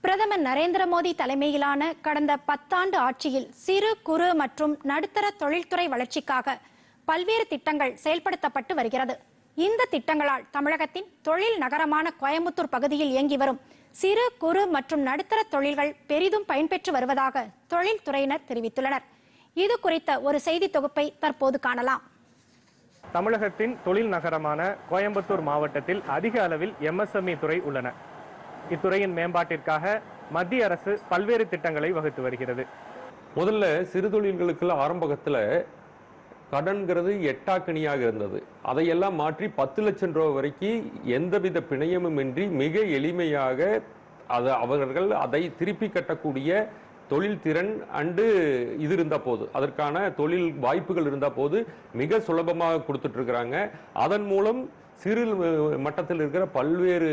பிரதமர் நரேந்திர மோடி தலைமையிலான கடந்த 10 ஆண்டு ஆட்சியில் சிறு குறு மற்றும் நடுத்தர தொழில்துறை வளர்ச்சிக்காக பல்வேறு திட்டங்கள் செயல்படுத்தப்பட்டு வருகிறது. இந்த திட்டங்களால் தமிழகத்தின் தொழில் நகரமான கோயம்புத்தூர் பகுதியில் இயங்கி வரும் சிறு குறு மற்றும் நடுத்தர தொழில்கள் பெரிதும் பயன்பெற்று வருவதாக தொழில்துறையினர் தெரிவித்துள்ளனர். இது குறித்த ஒரு செய்தி தொகுப்பை தற்போது காணலாம். தமிழகத்தின் தொழில் நகரமான கோயம்புத்தூர் மாவட்டத்தில் அதிக அளவில் MSME துறை உள்ளன. இத்துறையின் மேம்பாட்டிற்காக மத்திய அரசு பல்வேறு திட்டங்களை வகுத்து வருகிறது. முதல்ல சிறு தொழில்களுக்கு ஆரம்பத்தில் கடன்கிறது எட்டாக்கணியாக இருந்தது. அதையெல்லாம் மாற்றி 10 லட்சம் ரூபாய் வரைக்கும் எந்தவித பிணையமும் இன்றி மிக எளிமையாக அவர்கள் அதை திருப்பி கட்டக்கூடிய தொழில் திறன் இது இருந்த போது, அதற்கான தொழில் வாய்ப்புகள் இருந்த போது மிக சுலபமாக கொடுத்துட்டு இருக்கிறாங்க. அதன் மூலம் சிறு மட்டத்தில் இருக்கிற பல்வேறு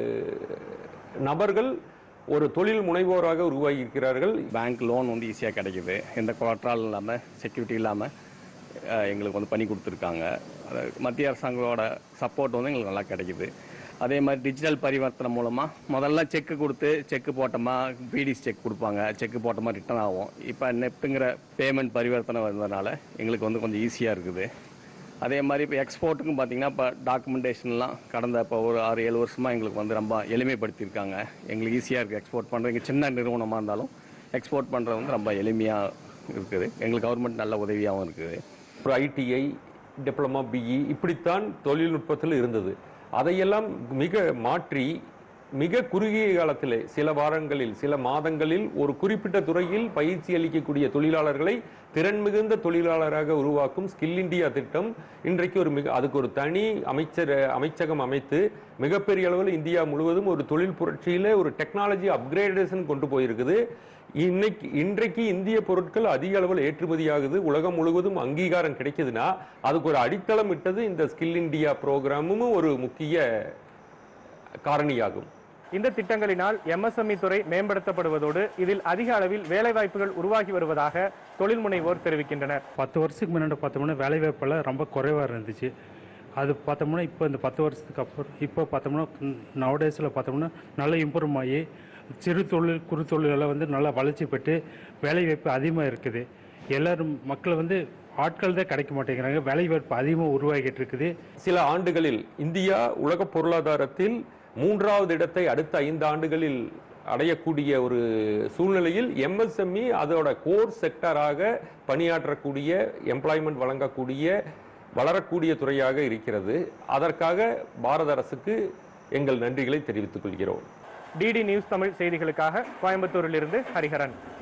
நபர்கள் ஒரு தொழில் முனைவோராக உருவாகி இருக்கிறார்கள். பேங்க் லோன் ஈஸியாக கிடைக்குது. எந்த கொலட்ரால் இல்லாமல், செக்யூரிட்டி இல்லாமல் எங்களுக்கு பண்ணி கொடுத்துருக்காங்க. மத்திய அரசாங்கத்தோட சப்போர்ட் எங்களுக்கு நல்லா கிடைக்குது. அதே மாதிரி டிஜிட்டல் பரிவர்த்தனை மூலமாக முதல்ல செக்கு கொடுத்து செக்கு போட்டோமா பிடிசி செக் கொடுப்பாங்க, செக்கு போட்டோமா ரிட்டர்ன் ஆகும். இப்போ நெட்டுங்கிற பேமெண்ட் பரிவர்த்தனை வந்ததுனால எங்களுக்கு கொஞ்சம் ஈஸியாக இருக்குது. அதே மாதிரி இப்போ எக்ஸ்போர்ட்டுக்கும் பார்த்திங்கன்னா இப்போ டாக்குமெண்டேஷன்லாம் கடந்த இப்போ ஒரு 6-7 வருஷமாக எங்களுக்கு ரொம்ப எளிமைப்படுத்தியிருக்காங்க. எங்களுக்கு ஈஸியாக இருக்குது எக்ஸ்போர்ட் பண்ணுறது. இங்கே சின்ன நிறுவனமாக இருந்தாலும் எக்ஸ்போர்ட் பண்ணுறது ரொம்ப எளிமையாக இருக்குது. எங்களுக்கு கவர்மெண்ட் நல்ல உதவியாகவும் இருக்குது. ஒரு ITI, டிப்ளமா, BE இப்படித்தான் தொழில்நுட்பத்தில் இருந்தது. அதையெல்லாம் மிக மாற்றி மிக குறுகிய காலத்தில் சில வாரங்களில் சில மாதங்களில் ஒரு குறிப்பிட்ட துறையில் பயிற்சி அளிக்கக்கூடிய தொழிலாளர்களை திறன் மிகுந்த தொழிலாளராக உருவாக்கும் ஸ்கில் இந்தியா திட்டம் இன்றைக்கு அதுக்கு ஒரு தனி அமைச்சகம் அமைத்து மிகப்பெரிய அளவில் இந்தியா முழுவதும் ஒரு தொழில் புரட்சியில் ஒரு டெக்னாலஜி அப்கிரேடேஷன் கொண்டு போயிருக்குது. இன்றைக்கு இந்திய பொருட்கள் அதிக அளவில் ஏற்றுமதியாகுது. உலகம் முழுவதும் அங்கீகாரம் கிடைக்குதுன்னா அதுக்கு ஒரு அடித்தளம் இட்டது இந்த ஸ்கில் இந்தியா புரோகிராமும் ஒரு முக்கிய காரணியாகும். இந்த திட்டங்களினால் MSME துறை மேம்படுத்தப்படுவதோடு இதில் அதிக அளவில் வேலைவாய்ப்புகள் உருவாகி வருவதாக தொழில் முனைவோர் தெரிவிக்கின்றனர். 10 வருஷத்துக்கு முன்னாடி பார்த்தோம்னா வேலைவாய்ப்பெல்லாம் ரொம்ப குறைவாக இருந்துச்சு. அது பார்த்தோம்னா இப்போ இந்த 10 வருஷத்துக்கு அப்புறம் இப்போ பார்த்தோம்னா நவடேஸில் பார்த்தோம்னா நல்லா இம்ப்ரூவ் ஆகி சிறு தொழில் குறு தொழிலெல்லாம் நல்லா வளர்ச்சி பெற்று வேலைவாய்ப்பு அதிகமாக இருக்குது. எல்லோரும் மக்கள் ஆட்கள் தான் கிடைக்க மாட்டேங்கிறாங்க. வேலைவாய்ப்பு அதிகமாக உருவாகிட்டு இருக்குது. சில ஆண்டுகளில் இந்தியா உலக பொருளாதாரத்தில் 3வது இடத்தை அடுத்த 5 ஆண்டுகளில் அடையக்கூடிய ஒரு சூழ்நிலையில் MSME அதோட கோர் செக்டராக பணியாற்றக்கூடிய, எம்ப்ளாய்மெண்ட் வழங்கக்கூடிய, வளரக்கூடிய துறையாக இருக்கிறது. அதற்காக பாரத அரசுக்கு எங்கள் நன்றிகளை தெரிவித்துக் கொள்கிறோம். DD நியூஸ் தமிழ் செய்திகளுக்காக கோயம்புத்தூரிலிருந்து ஹரிஹரன்.